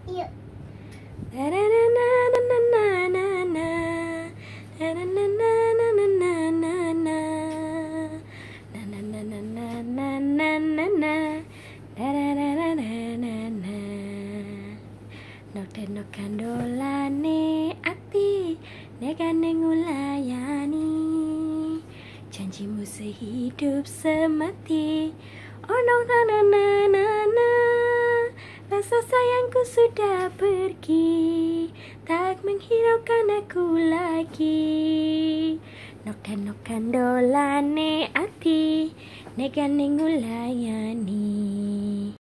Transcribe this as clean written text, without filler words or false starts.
Yuk. Nok kandolane ati negane ngulayani janjimu sehidup semati. Oh no na na na na na, rasa sayangku sudah pergi, tak menghiraukan aku lagi. Nok kandolane ati negane ngulayani.